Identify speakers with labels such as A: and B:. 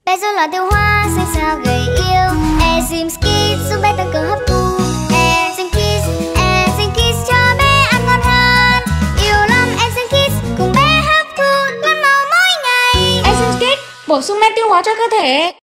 A: Bé rối loạn tiêu hóa, xanh xao gầy yêu. Enzyme Kids giúp bé tăng cường hấp thu. Enzyme Kids cho bé ăn ngon hơn. Yêu lắm Enzyme Kids, cùng bé hấp thu làm màu mỗi ngày.
B: Enzyme Kids bổ sung men tiêu hóa cho cơ thể.